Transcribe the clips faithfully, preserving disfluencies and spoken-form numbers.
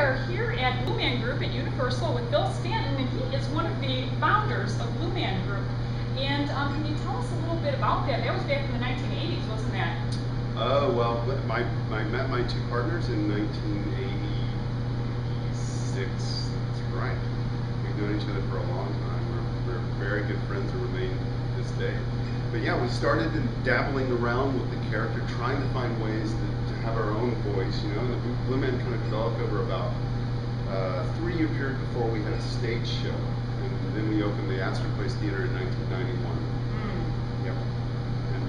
are here at Blue Man Group at Universal with Bill Stanton, and he is one of the founders of Blue Man Group. And um, can you tell us a little bit about that? That was back in the nineteen eighties, wasn't that? Oh, uh, well, my, I met my two partners in nineteen eighty-six. That's right. We've known each other for a long time. We're, we're very good friends and remain to this day. But yeah, we started in dabbling around with the character, trying to find ways to, to have our own voice, you know, and the Blue Man kind of developed over about uh, a three-year period before we had a stage show. And then we opened the Astor Place Theater in nineteen ninety-one. Mm. Yep. And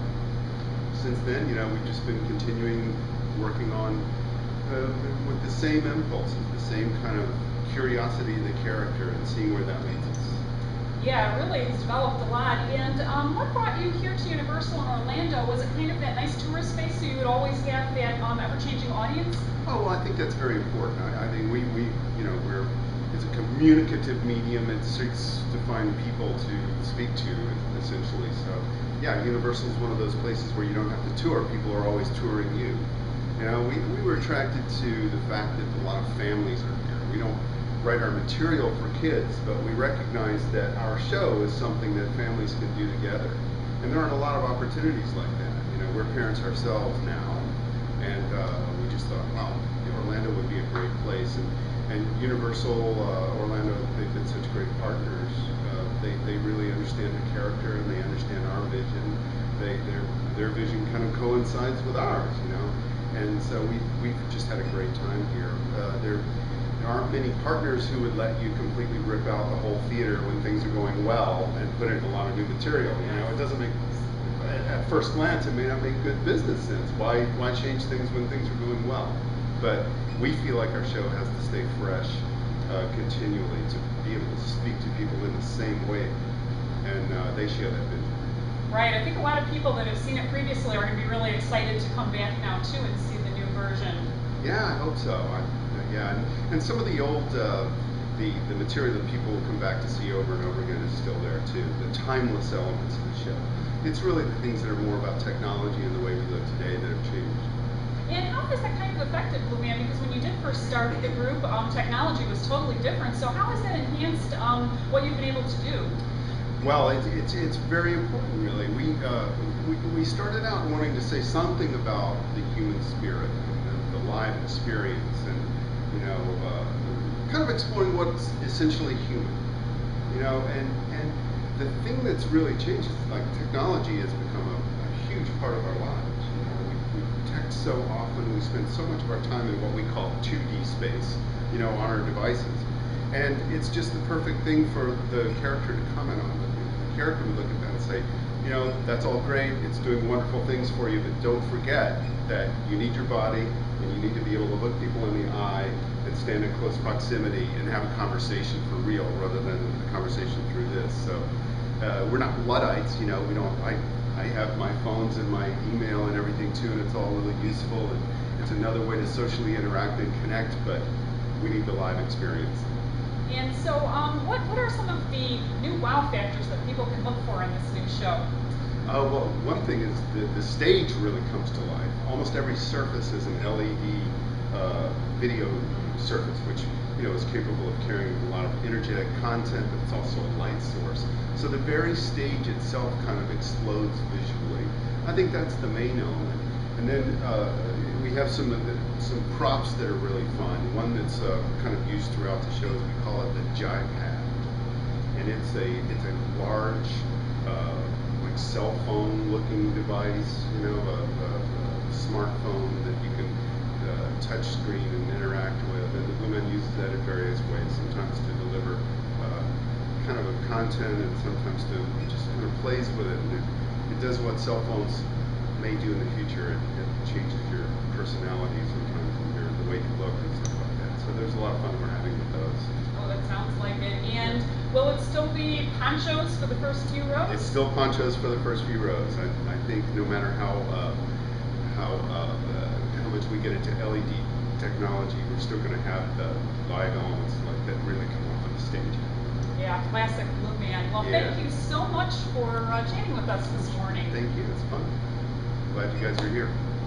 uh, since then, you know, we've just been continuing working on uh, with the same impulses, the same kind of curiosity of the character and seeing where that leads us. Yeah, really, it's developed a lot. And um, what brought you here to Universal in Orlando? Was it kind of that nice tourist space so you would always have that um, ever-changing audience? Oh, well, I think that's very important. I, I think we, we, you know, we're, it's a communicative medium. It seeks to find people to speak to, essentially. So, yeah, Universal is one of those places where you don't have to tour. People are always touring you. You know, we, we were attracted to the fact that a lot of families are here. We don't write our material for kids, but we recognize that our show is something that families can do together. And there aren't a lot of opportunities like that. You know, we're parents ourselves now, and uh, we just thought, wow, you know, Orlando would be a great place. And, and Universal, uh, Orlando, they've been such great partners. Uh, they, they really understand the character and they understand our vision. They, their, their vision kind of coincides with ours, you know. And so we, we've just had a great time here. Uh, there, there aren't many partners who would let you completely rip out the whole theater when things are going well and put in a lot of new material. You know, it doesn't make, at first glance, it may not make good business sense. Why, why change things when things are going well? But we feel like our show has to stay fresh uh, continually to be able to speak to people in the same way, and uh, they share that vision. Right. I think a lot of people that have seen it previously are going to be really excited to come back now too and see the new version. Yeah, I hope so. I, yeah, and, and some of the old, uh, the the material that people will come back to see over and over again is still there too. The timeless elements of the show. It's really the things that are more about technology and the way we live today that have changed. And how has that kind of affected Blue Man? Because when you did first start the group, um, technology was totally different. So how has that enhanced um, what you've been able to do? Well, it's it's, it's very important, really. We, uh, we we started out wanting to say something about the human spirit and the, the live experience, and you know, uh, kind of exploring what's essentially human. You know, and and the thing that's really changed is like technology has become a, a huge part of our lives. You know, we, we text so often, we spend so much of our time in what we call two D space, you know, on our devices. And it's just the perfect thing for the character to comment on. The character would look at that and say, you know, that's all great, it's doing wonderful things for you, but don't forget that you need your body and you need to be able to look people in the eye and stand in close proximity and have a conversation for real rather than a conversation through this. So uh, we're not Luddites, you know, we don't, I, I have my phones and my email and everything too, and it's all really useful, and it's another way to socially interact and connect, but we need the live experience. And so, um, what, what are some of the new wow factors that people can look for in this new show? Uh, well, one thing is the, the stage really comes to life. Almost every surface is an L E D uh, video surface, which you know is capable of carrying a lot of energetic content, but it's also a light source. So the very stage itself kind of explodes visually. I think that's the main element. And then uh, we have some of the, some props that are really fun. One that's uh, kind of used throughout the show is we call it the Jive Pad, and it's a it's a large uh, like cell phone looking device, you know, a, a, a smartphone that you can uh, touch screen and interact with. And the Blue Man uses that in various ways, sometimes to deliver uh, kind of a content, and sometimes to it just kind of plays with it. And it, it does what cell phones may do in the future. It, it changes your personality sometimes and your, the way you look and stuff like that. So there's a lot of fun we're having with those. Oh, that sounds like it. And will it still be ponchos for the first few rows? It's still ponchos for the first few rows. I, I think no matter how uh, how uh, uh, how much we get into L E D technology, we're still going to have the live elements like that really come off on the stage. Yeah, classic Blue Man. Well, yeah. Thank you so much for uh, chatting with us this morning. Thank you. It's fun. Glad you guys are here.